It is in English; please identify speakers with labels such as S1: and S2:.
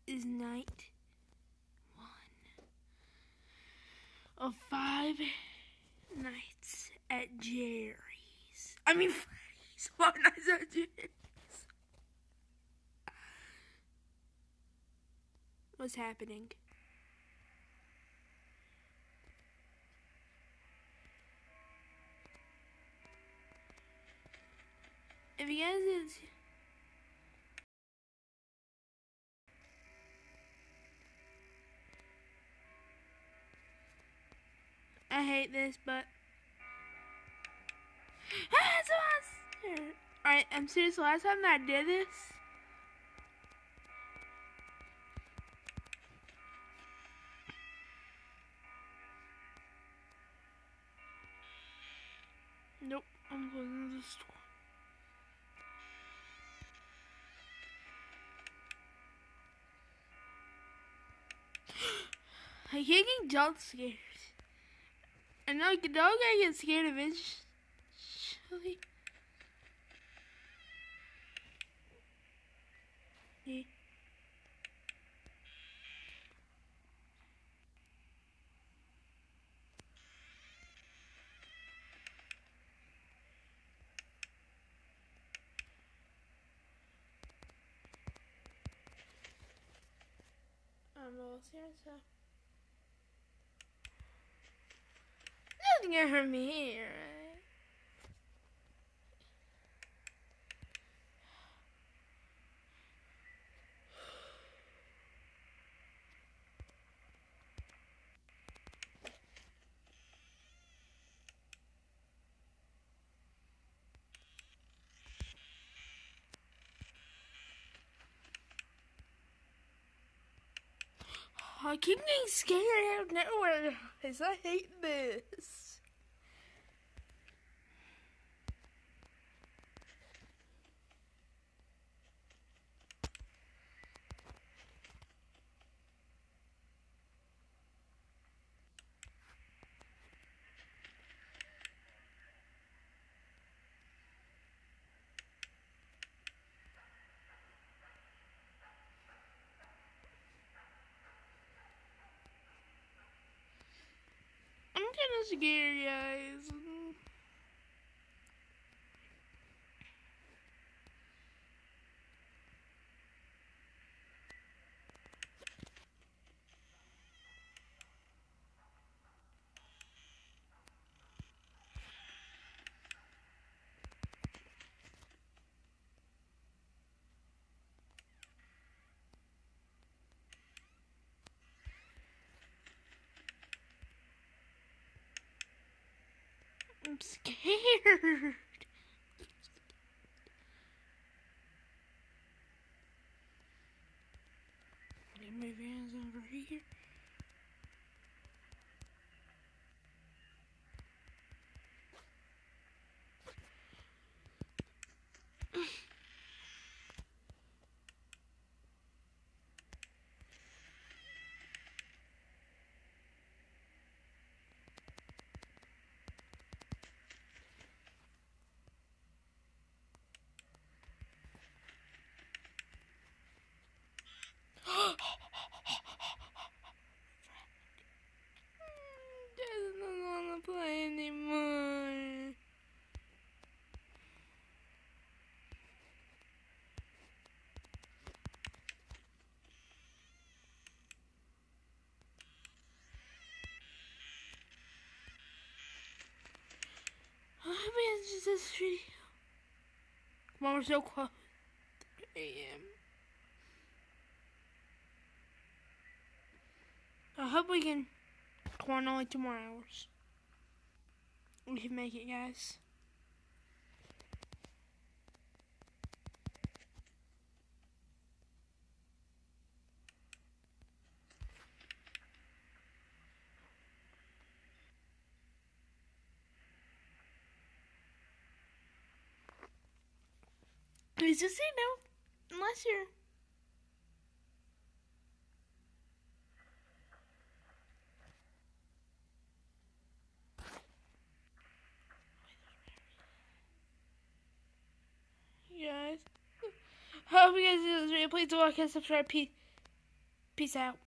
S1: is night 1 of 5 nights at Jerry's. I mean Freddy's. 5 nights at Jerry's. What's happening? If you guys didn't see, I hate this, but alright, I'm serious. The last time that I did this, nope, I'm closing the store. I can't get jump scared. I know the dog I get scared eventually. Yeah. I'm almost here, so nothing can hurt me here. I keep getting scared out of nowhere, guys. I hate this. I'm kind of scared, guys. I'm scared. Get my vans over here. Doesn't want to play anymore. I hope it's just this video. Come on, we're so close. 3 a.m. I hope we can. Come on, only 2 more hours. We can make it, guys. Please just say no, unless you're. Guys, hope you guys enjoyed this video. Please do like and subscribe. Peace. Peace out.